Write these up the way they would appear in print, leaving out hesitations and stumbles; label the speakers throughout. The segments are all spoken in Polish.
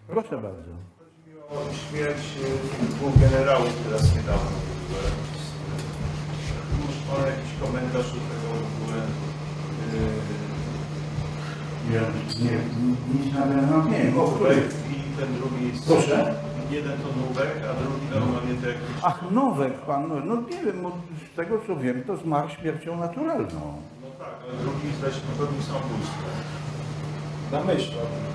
Speaker 1: Proszę bardzo.
Speaker 2: Chodzi mi o śmierć dwóch generałów teraz niedawno. Może pan jakiś komentarz do tego w ogóle?
Speaker 1: Nie, nic na temat nie wiem.
Speaker 2: I ten drugi jest...
Speaker 1: Proszę?
Speaker 2: Jeden to Nowek, a drugi normalnie to jakiś...
Speaker 1: Ach, Nowek pan, no nie wiem, no, z tego co wiem, to zmarł śmiercią naturalną.
Speaker 2: No tak, ale drugi zdaje się popełnił samobójstwo.
Speaker 3: Na myśl.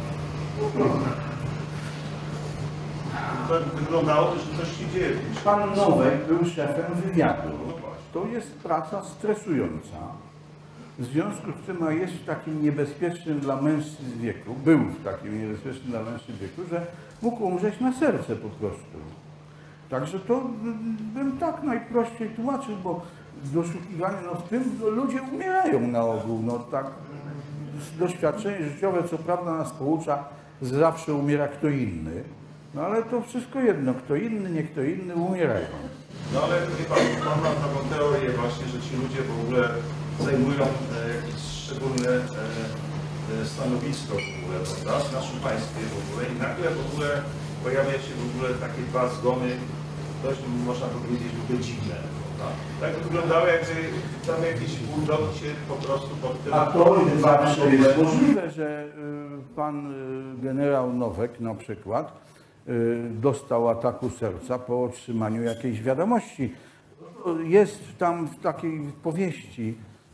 Speaker 2: To wyglądało, że coś się dzieje.
Speaker 1: Pan Nowek był szefem wywiadu. To jest praca stresująca. W związku z tym jest w takim niebezpiecznym dla mężczyzn wieku, był w takim niebezpiecznym dla mężczyzn wieku, że mógł umrzeć na serce po prostu. Także to bym tak najprościej tłumaczył, bo doszukiwanie, no w tym ludzie umierają na ogół, no tak doświadczenie życiowe co prawda nas poucza, że zawsze umiera kto inny, no ale to wszystko jedno, kto inny, nie kto inny, umierają.
Speaker 2: No ale wie pan ma taką teorię właśnie, że ci ludzie w ogóle zajmują jakieś szczególne stanowisko w ogóle, prawda, w naszym państwie w ogóle i nagle w ogóle pojawia się w ogóle takie dwa zgony, dość można powiedzieć w ogóle dziwne, prawda? Tak wyglądało, jakby tam jakiś bulldog się po prostu pod tym...
Speaker 1: A to zawsze jest możliwe, że pan generał Nowek na przykład dostał ataku serca po otrzymaniu jakiejś wiadomości. Jest tam w takiej powieści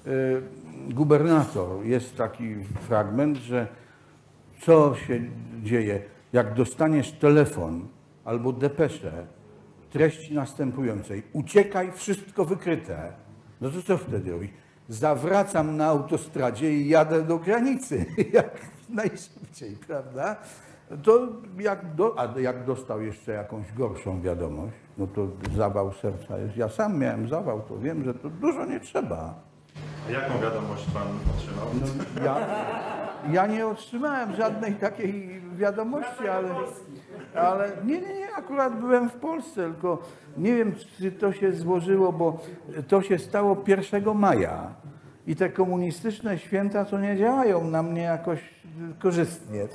Speaker 1: Gubernator, jest taki fragment, że co się dzieje, jak dostaniesz telefon albo depeszę treści następującej: uciekaj, wszystko wykryte. No to co wtedy robić? Zawracam na autostradzie i jadę do granicy, jak najszybciej, prawda? To jak dostał jeszcze jakąś gorszą wiadomość, no to zawał serca jest. Ja sam miałem zawał, to wiem, że to dużo nie trzeba.
Speaker 2: A jaką wiadomość pan otrzymał?
Speaker 1: No, ja nie otrzymałem żadnej takiej wiadomości, ale nie, akurat byłem w Polsce, tylko nie wiem, czy to się złożyło, bo to się stało 1 maja i te komunistyczne święta to nie działają na mnie jakoś korzystnie.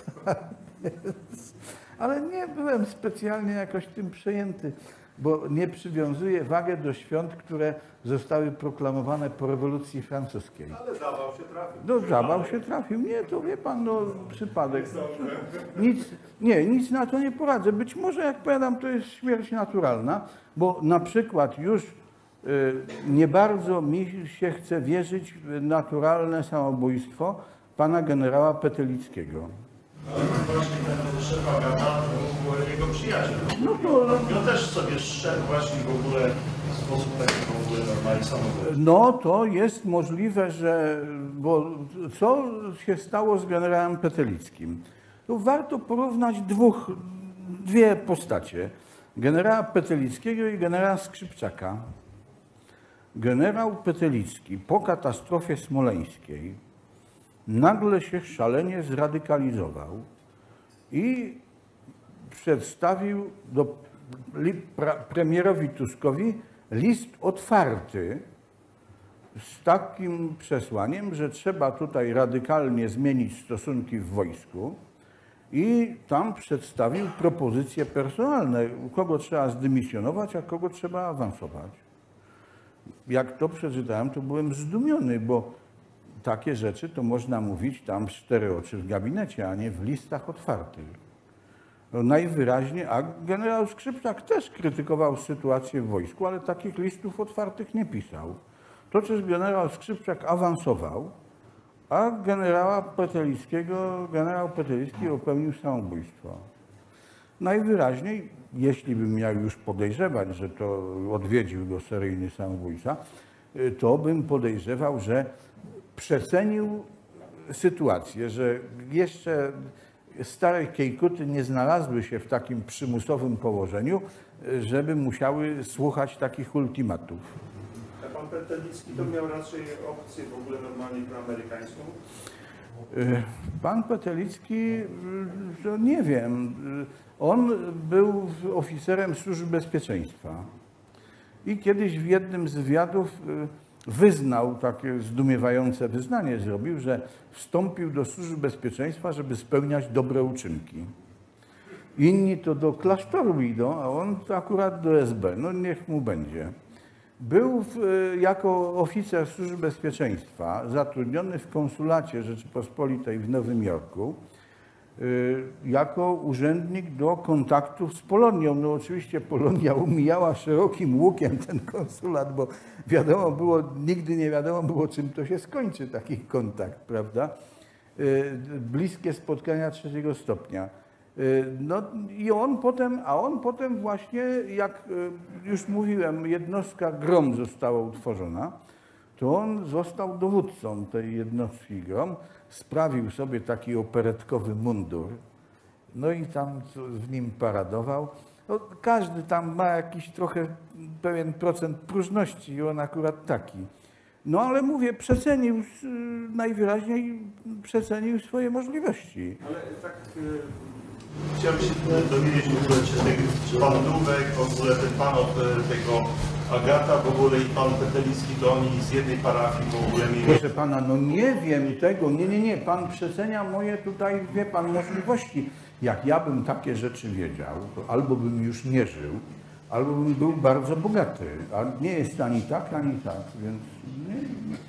Speaker 1: Ale nie byłem specjalnie jakoś tym przejęty, bo nie przywiązuję wagę do świąt, które zostały proklamowane po rewolucji francuskiej.
Speaker 2: Ale zawał się trafił.
Speaker 1: No zawał się trafił. Nie, to wie pan, no przypadek. Nic na to nie poradzę. Być może, jak powiadam, to jest śmierć naturalna, bo na przykład już nie bardzo mi się chce wierzyć w naturalne samobójstwo pana generała Petelickiego.
Speaker 2: Ale właśnie ten szef Agata był jego przyjaciel.
Speaker 1: No to...
Speaker 2: On też sobie szedł właśnie w ogóle w sposób taki w ogóle normalnie samobójczy.
Speaker 1: No to jest możliwe, że... Bo co się stało z generałem Petelickim? To warto porównać dwie postacie. Generała Petelickiego i generała Skrzypczaka. Generał Petelicki po katastrofie smoleńskiej nagle się szalenie zradykalizował i przedstawił premierowi Tuskowi list otwarty z takim przesłaniem, że trzeba tutaj radykalnie zmienić stosunki w wojsku i tam przedstawił propozycje personalne, kogo trzeba zdymisjonować, a kogo trzeba awansować. Jak to przeczytałem, to byłem zdumiony, bo takie rzeczy to można mówić tam w 4 oczy w gabinecie, a nie w listach otwartych. No najwyraźniej, a generał Skrzypczak też krytykował sytuację w wojsku, ale takich listów otwartych nie pisał. To też generał Skrzypczak awansował, a generał Petelicki popełnił samobójstwo. Najwyraźniej, jeśli bym miał już podejrzewać, że to odwiedził go seryjny samobójca, to bym podejrzewał, że przecenił sytuację, że jeszcze stare Kiejkuty nie znalazły się w takim przymusowym położeniu, żeby musiały słuchać takich ultimatów.
Speaker 2: A pan Petelicki to miał raczej opcję w ogóle normalnie proamerykańską?
Speaker 1: Pan Petelicki, to nie wiem, on był oficerem Służby Bezpieczeństwa i kiedyś w jednym z wywiadów wyznał, takie zdumiewające wyznanie zrobił, że wstąpił do Służby Bezpieczeństwa, żeby spełniać dobre uczynki. Inni to do klasztoru idą, a on to akurat do SB. No niech mu będzie. Był jako oficer służby bezpieczeństwa zatrudniony w konsulacie Rzeczypospolitej w Nowym Jorku jako urzędnik do kontaktów z Polonią. No oczywiście Polonia umijała szerokim łukiem ten konsulat, bo wiadomo było, nigdy nie wiadomo było, czym to się skończy, taki kontakt, prawda? Bliskie spotkania trzeciego stopnia. No i on potem właśnie, jak już mówiłem, jednostka GROM została utworzona, to on został dowódcą tej jednostki GROM, sprawił sobie taki operetkowy mundur, no i tam w nim paradował. No, każdy tam ma jakiś trochę pewien procent próżności i on akurat taki. No ale mówię, najwyraźniej przecenił swoje możliwości.
Speaker 2: Ale tak chciałbym się dowiedzieć w ogóle, czy pan Dubek, w ogóle ten pan od tego Agata w ogóle i pan Petelicki, to oni z jednej parafii w ogóle mieli...
Speaker 1: Proszę pana, no nie wiem tego, nie, pan przecenia moje tutaj, wie pan, możliwości. Jak ja bym takie rzeczy wiedział, to albo bym już nie żył, albo bym był bardzo bogaty, a nie jest ani tak, więc nie.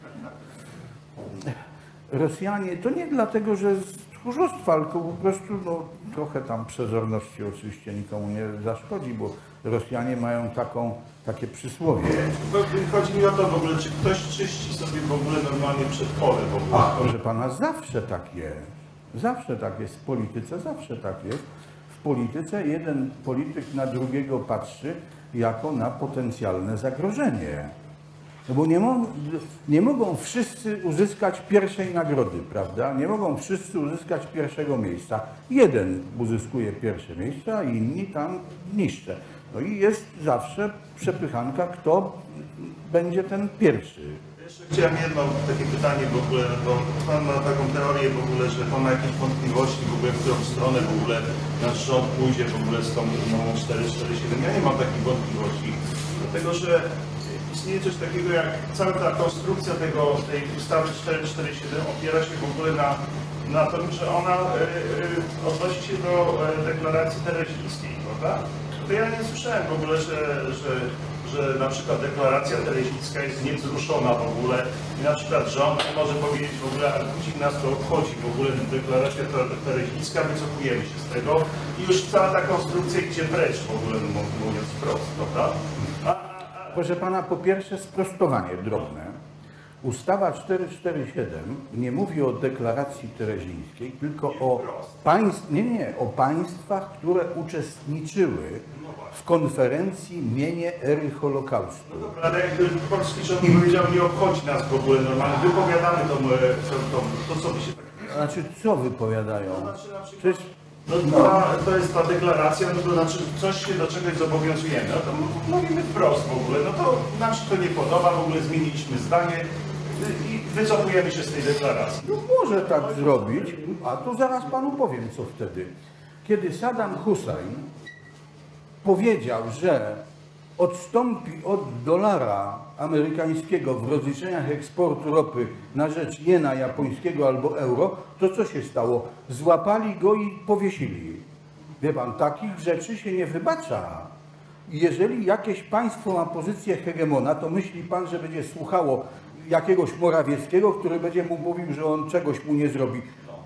Speaker 1: Rosjanie, to nie dlatego, że z tchórzostwa, tylko po prostu no, trochę tam przezorności oczywiście nikomu nie zaszkodzi, bo Rosjanie mają takie przysłowie.
Speaker 2: Chodzi mi o to w ogóle, czy ktoś czyści sobie w ogóle normalnie przedpole w ogóle?
Speaker 1: Ach, proszę pana, zawsze tak jest. Zawsze tak jest. W polityce zawsze tak jest. W polityce jeden polityk na drugiego patrzy jako na potencjalne zagrożenie. No bo nie mogą wszyscy uzyskać pierwszej nagrody, prawda? Nie mogą wszyscy uzyskać pierwszego miejsca. Jeden uzyskuje pierwsze miejsce, a inni tam niższe. No i jest zawsze przepychanka, kto będzie ten pierwszy.
Speaker 2: Jeszcze chciałem jedno takie pytanie w ogóle, bo pan ma taką teorię w ogóle, że pan ma jakieś wątpliwości w ogóle, w którą stronę w ogóle nasz rząd pójdzie w ogóle z tą umową 447. Ja nie mam takich wątpliwości, dlatego że istnieje coś takiego jak cała ta konstrukcja tej ustawy 447 opiera się w ogóle na tym, że ona odnosi się do deklaracji terezińskiej, prawda? To ja nie słyszałem w ogóle, że na przykład deklaracja terezińska jest niewzruszona w ogóle i na przykład rząd może powiedzieć w ogóle, ale później nas to obchodzi w ogóle deklaracja terezińska, wycofujemy się z tego i już cała ta konstrukcja idzie precz w ogóle, mówiąc wprost, prawda?
Speaker 1: Proszę pana, po pierwsze sprostowanie drobne. Ustawa 447 nie mówi o deklaracji terezińskiej, tylko o o państwach, które uczestniczyły w konferencji mienie ery Holokaustu.
Speaker 2: No dobra, ale jakby polski rząd powiedział, nie obchodzi nas w ogóle normalnie, wypowiadamy to co by się tak...
Speaker 1: Znaczy, co wypowiadają? Przecież...
Speaker 2: To jest ta deklaracja, no to znaczy coś się do czegoś zobowiązujemy, no to mówimy wprost w ogóle, no to nam się to nie podoba, w ogóle zmieniliśmy zdanie i wycofujemy się z tej deklaracji.
Speaker 1: No może tak zrobić, a to zaraz panu powiem, co wtedy. Kiedy Saddam Hussein powiedział, że odstąpi od dolara amerykańskiego w rozliczeniach eksportu ropy na rzecz jena japońskiego albo euro, to co się stało? Złapali go i powiesili. Wie pan, takich rzeczy się nie wybacza. Jeżeli jakieś państwo ma pozycję hegemona, to myśli pan, że będzie słuchało jakiegoś Morawieckiego, który będzie mu mówił, że on czegoś mu nie zrobi.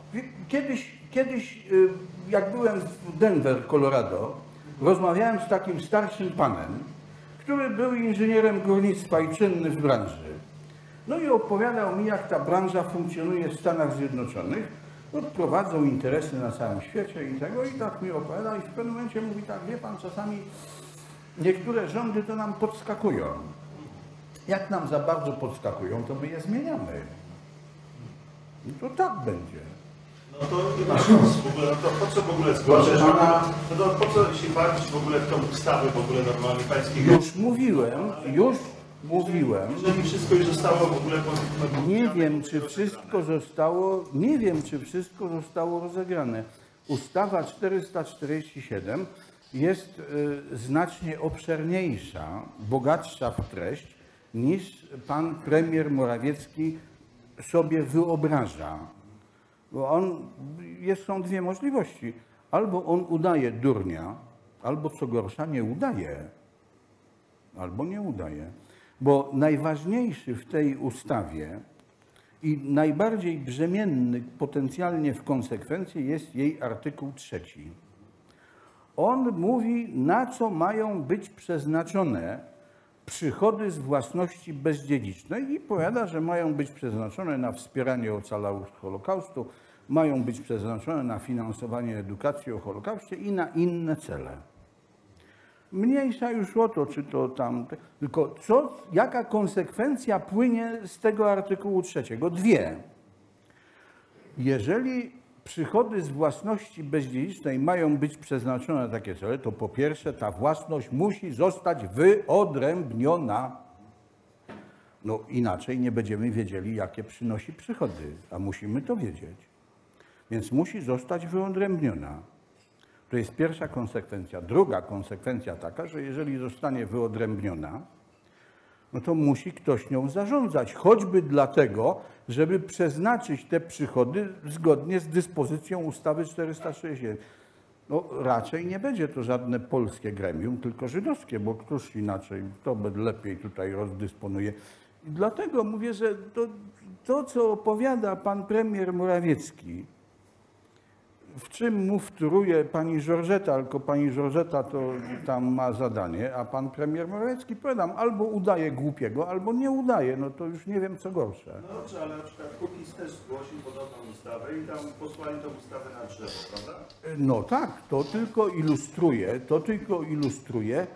Speaker 1: Kiedyś jak byłem w Denver, Colorado, rozmawiałem z takim starszym panem, który był inżynierem górnictwa i czynny w branży. No i opowiadał mi, jak ta branża funkcjonuje w Stanach Zjednoczonych. Prowadzą interesy na całym świecie i tego, i tak mi opowiada i w pewnym momencie mówi tak, wie pan, czasami niektóre rządy to nam podskakują. Jak nam za bardzo podskakują, to my je zmieniamy. I to tak będzie.
Speaker 2: No to nie ma szans w ogóle, no to po co w ogóle zgłaszać? No to po co się bawić w ogóle w tą ustawę w ogóle normalnie pańskiego?
Speaker 1: Już mówiłem.
Speaker 2: Jeżeli wszystko już zostało w ogóle...
Speaker 1: Nie wiem, czy wszystko zostało rozegrane. Ustawa 447 jest znacznie obszerniejsza, bogatsza w treść, niż pan premier Morawiecki sobie wyobraża. Bo są dwie możliwości. albo on udaje durnia, albo co gorsza nie udaje, albo nie udaje. Bo najważniejszy w tej ustawie i najbardziej brzemienny potencjalnie w konsekwencji jest jej artykuł 3. On mówi, na co mają być przeznaczone przychody z własności bezdziedzicznej i powiada, że mają być przeznaczone na wspieranie ocalałych z Holokaustu, mają być przeznaczone na finansowanie edukacji o Holokauście i na inne cele. Mniejsza już o to, czy to tam... Tylko jaka konsekwencja płynie z tego artykułu 3? Dwie. Jeżeli przychody z własności bezdziedzicznej mają być przeznaczone na takie cele, to po pierwsze ta własność musi zostać wyodrębniona. No inaczej nie będziemy wiedzieli, jakie przynosi przychody, a musimy to wiedzieć. Więc musi zostać wyodrębniona. To jest pierwsza konsekwencja. Druga konsekwencja taka, że jeżeli zostanie wyodrębniona, no to musi ktoś nią zarządzać, choćby dlatego, żeby przeznaczyć te przychody zgodnie z dyspozycją ustawy 461. No raczej nie będzie to żadne polskie gremium, tylko żydowskie, bo któż inaczej, to lepiej tutaj rozdysponuje. I dlatego mówię, że to, co opowiada pan premier Morawiecki, w czym mu wtóruje pani Georgeta, tylko pani Georgeta to tam ma zadanie, a pan premier Morawiecki, powiadam, albo udaje głupiego, albo nie udaje, no to już nie wiem, co gorsze.
Speaker 2: No dobrze, ale na przykład Kukiz też zgłosił podobną ustawę i tam posłali tą ustawę na drzewo, prawda?
Speaker 1: No tak, to tylko ilustruje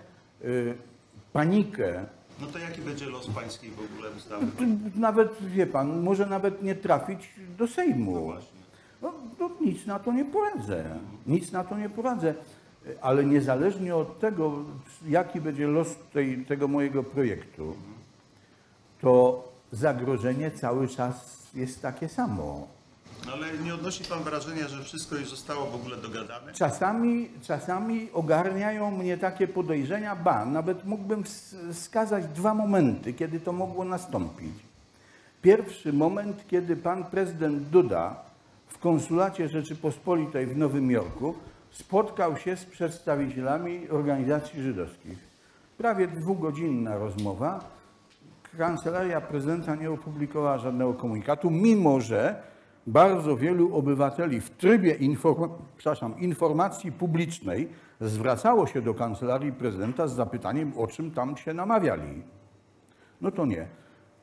Speaker 1: panikę.
Speaker 2: No to jaki będzie los pańskiej w ogóle ustawy?
Speaker 1: Nawet, wie pan, może nawet nie trafić do Sejmu.
Speaker 2: No właśnie.
Speaker 1: No, nic na to nie poradzę. Nic na to nie poradzę. Ale niezależnie od tego, jaki będzie los tego mojego projektu, to zagrożenie cały czas jest takie samo.
Speaker 2: No ale nie odnosi pan wrażenia, że wszystko już zostało w ogóle dogadane?
Speaker 1: Czasami ogarniają mnie takie podejrzenia, nawet mógłbym wskazać 2 momenty, kiedy to mogło nastąpić. Pierwszy moment, kiedy pan prezydent Duda w konsulacie Rzeczypospolitej w Nowym Jorku spotkał się z przedstawicielami organizacji żydowskich. Prawie 2-godzinna rozmowa. Kancelaria prezydenta nie opublikowała żadnego komunikatu, mimo że bardzo wielu obywateli w trybie informacji publicznej zwracało się do kancelarii prezydenta z zapytaniem, o czym tam się namawiali. No to nie.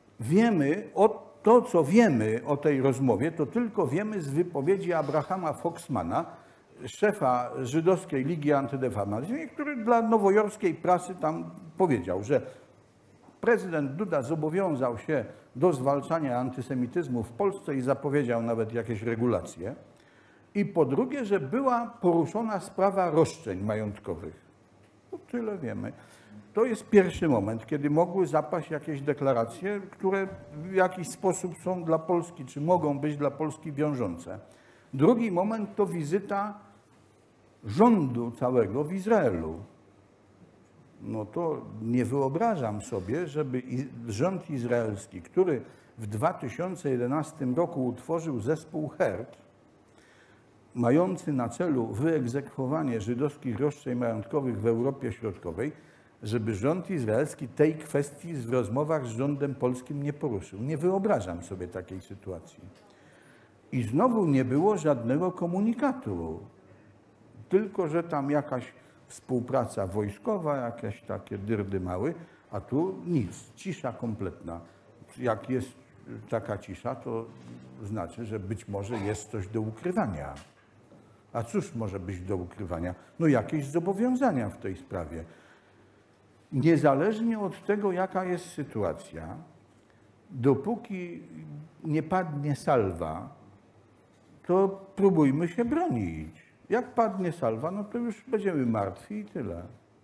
Speaker 1: To, co wiemy o tej rozmowie, to tylko wiemy z wypowiedzi Abrahama Foxmana, szefa żydowskiej Ligi Antydefamacyjnej, który dla nowojorskiej prasy tam powiedział, że prezydent Duda zobowiązał się do zwalczania antysemityzmu w Polsce i zapowiedział nawet jakieś regulacje. I po drugie, że była poruszona sprawa roszczeń majątkowych. To tyle wiemy. To jest pierwszy moment, kiedy mogły zapaść jakieś deklaracje, które w jakiś sposób są dla Polski, czy mogą być dla Polski wiążące. Drugi moment to wizyta rządu całego w Izraelu. No to nie wyobrażam sobie, żeby rząd izraelski, który w 2011 roku utworzył zespół HERT, mający na celu wyegzekwowanie żydowskich roszczeń majątkowych w Europie Środkowej, żeby rząd izraelski tej kwestii w rozmowach z rządem polskim nie poruszył. Nie wyobrażam sobie takiej sytuacji. I znowu nie było żadnego komunikatu, tylko że tam jakaś współpraca wojskowa, jakieś takie dyrdymały, a tu nic, cisza kompletna. Jak jest taka cisza, to znaczy, że być może jest coś do ukrywania. A cóż może być do ukrywania? No jakieś zobowiązania w tej sprawie. Niezależnie od tego, jaka jest sytuacja, dopóki nie padnie salwa, to próbujmy się bronić. Jak padnie salwa, no to już będziemy martwi i tyle.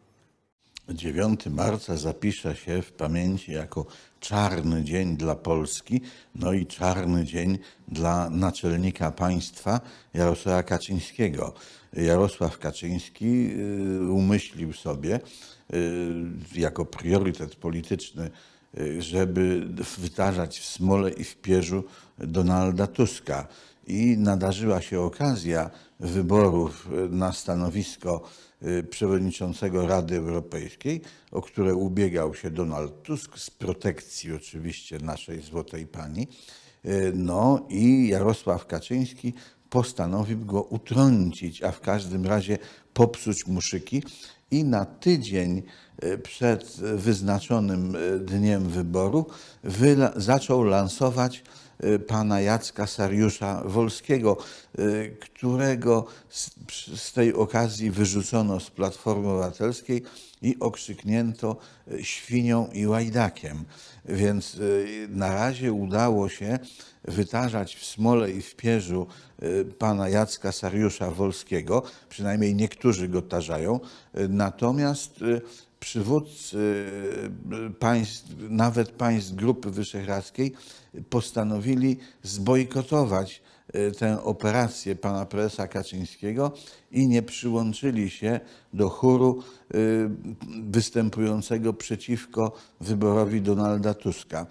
Speaker 4: 9 marca zapisze się w pamięci jako czarny dzień dla Polski, no i czarny dzień dla naczelnika państwa Jarosława Kaczyńskiego. Jarosław Kaczyński umyślił sobie jako priorytet polityczny, żeby wytarzać w smole i w pierzu Donalda Tuska. i nadarzyła się okazja wyborów na stanowisko przewodniczącego Rady Europejskiej, o które ubiegał się Donald Tusk z protekcji oczywiście naszej złotej pani, no i Jarosław Kaczyński postanowił go utrącić, a w każdym razie popsuć mu szyki i na tydzień przed wyznaczonym dniem wyboru zaczął lansować pana Jacka Sariusza-Wolskiego, którego z tej okazji wyrzucono z Platformy Obywatelskiej i okrzyknięto świnią i łajdakiem. Więc na razie udało się wytarzać w smole i w pierzu pana Jacka Sariusza-Wolskiego, przynajmniej niektórzy go tarzają, natomiast przywódcy państw, nawet państw Grupy Wyszehradzkiej, postanowili zbojkotować tę operację pana prezesa Kaczyńskiego i nie przyłączyli się do chóru występującego przeciwko wyborowi Donalda Tuska.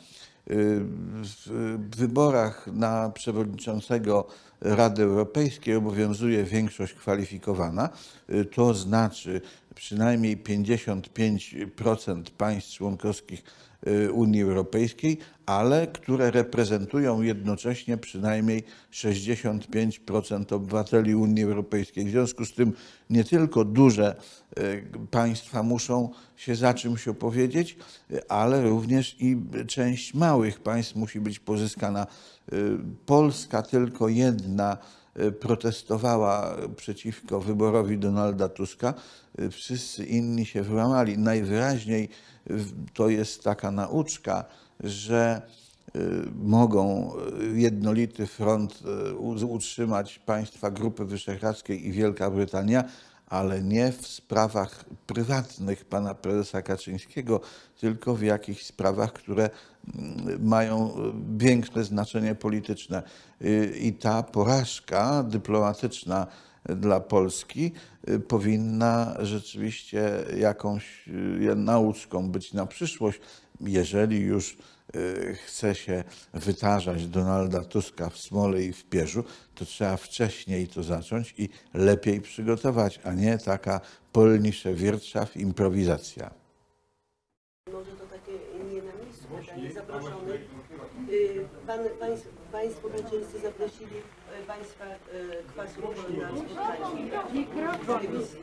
Speaker 4: W wyborach na przewodniczącego Rady Europejskiej obowiązuje większość kwalifikowana, to znaczy przynajmniej 55% państw członkowskich Unii Europejskiej, ale które reprezentują jednocześnie przynajmniej 65% obywateli Unii Europejskiej. W związku z tym nie tylko duże państwa muszą się za czymś opowiedzieć, ale również i część małych państw musi być pozyskana. Polska tylko jedna protestowała przeciwko wyborowi Donalda Tuska, wszyscy inni się wyłamali. Najwyraźniej to jest taka nauczka, że mogą jednolity front utrzymać państwa Grupy Wyszehradzkiej i Wielka Brytania, ale nie w sprawach prywatnych pana prezesa Kaczyńskiego, tylko w jakichś sprawach, które mają większe znaczenie polityczne. I ta porażka dyplomatyczna dla Polski powinna rzeczywiście jakąś nauczką być na przyszłość, jeżeli już chce się wytarzać Donalda Tuska w smole i w pierzu, to trzeba wcześniej to zacząć i lepiej przygotować, a nie taka polnische Wirtschaft, improwizacja.
Speaker 5: Może to takie nie na miejscu pytanie zaproszony. Państwo kaczyńscy zaprosili państwa Kwasów na spotkanie w telewizji.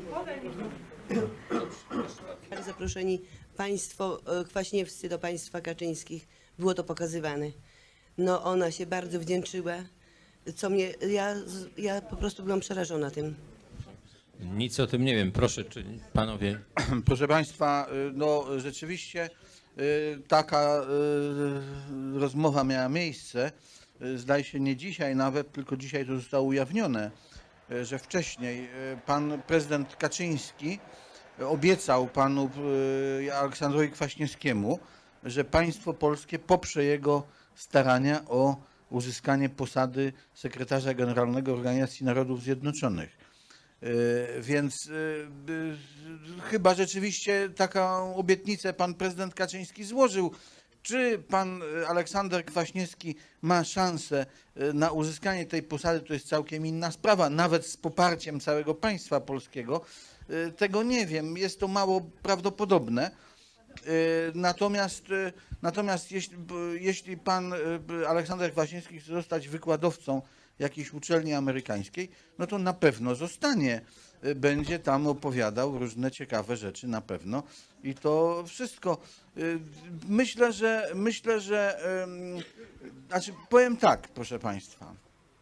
Speaker 5: Zaproszeni państwo kwaśniewscy do państwa kaczyńskich. Było to pokazywane. No ona się bardzo wdzięczyła, co mnie, ja po prostu byłam przerażona tym.
Speaker 6: Nic o tym nie wiem. Proszę, czy panowie...
Speaker 1: Proszę państwa, no rzeczywiście taka rozmowa miała miejsce. Zdaje się nie dzisiaj nawet, tylko dzisiaj to zostało ujawnione, że wcześniej pan prezydent Kaczyński obiecał panu Aleksandrowi Kwaśniewskiemu, że państwo polskie poprze jego starania o uzyskanie posady sekretarza generalnego Organizacji Narodów Zjednoczonych. Więc chyba rzeczywiście taką obietnicę pan prezydent Kaczyński złożył. Czy pan Aleksander Kwaśniewski ma szansę na uzyskanie tej posady, to jest całkiem inna sprawa, nawet z poparciem całego państwa polskiego. Tego nie wiem, jest to mało prawdopodobne. Natomiast jeśli pan Aleksander Kwaśniewski chce zostać wykładowcą jakiejś uczelni amerykańskiej, no to na pewno zostanie. Będzie tam opowiadał różne ciekawe rzeczy na pewno i to wszystko. Myślę, że znaczy powiem tak, proszę państwa.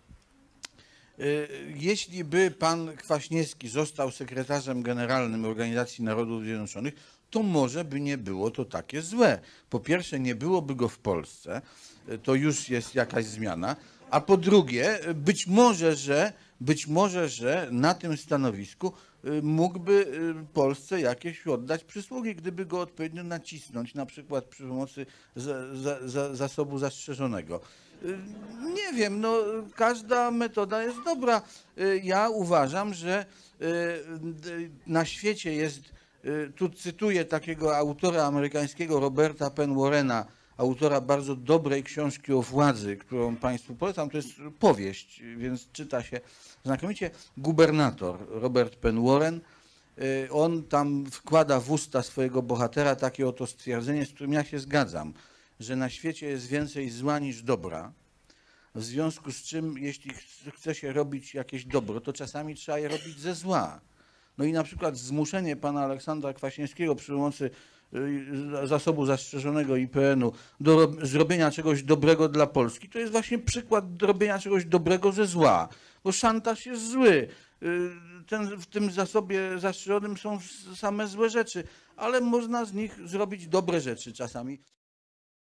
Speaker 1: Jeśli by pan Kwaśniewski został sekretarzem generalnym Organizacji Narodów Zjednoczonych, to może by nie było to takie złe. Po pierwsze, nie byłoby go w Polsce, to już jest jakaś zmiana, a po drugie, być może, że na tym stanowisku mógłby Polsce jakieś oddać przysługi, gdyby go odpowiednio nacisnąć, na przykład przy pomocy zasobu zastrzeżonego. Nie wiem, no każda metoda jest dobra. Ja uważam, że na świecie jest, tu cytuję takiego autora amerykańskiego Roberta Penn Warrena,
Speaker 4: autora bardzo dobrej książki o władzy, którą Państwu polecam. To jest powieść, więc czyta się znakomicie. Gubernator Robert Penn Warren. On tam wkłada w usta swojego bohatera takie oto stwierdzenie, z którym ja się zgadzam, że na świecie jest więcej zła niż dobra. W związku z czym, jeśli chce się robić jakieś dobro, to czasami trzeba je robić ze zła. No i na przykład zmuszenie pana Aleksandra Kwaśniewskiego przy pomocy zasobu zastrzeżonego IPN-u do zrobienia czegoś dobrego dla Polski, to jest właśnie przykład robienia czegoś dobrego ze zła, bo szantaż jest zły. W tym zasobie zastrzeżonym są same złe rzeczy, ale można z nich zrobić dobre rzeczy czasami.